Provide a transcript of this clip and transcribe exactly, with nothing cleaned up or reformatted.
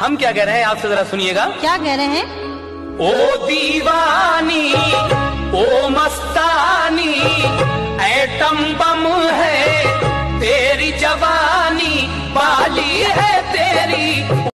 हम क्या कह रहे हैं आपसे जरा सुनिएगा। क्या कह रहे हैं? ओ दीवानी ओ मस्तानी एटम बम है तेरी जवानी, बाली है तेरी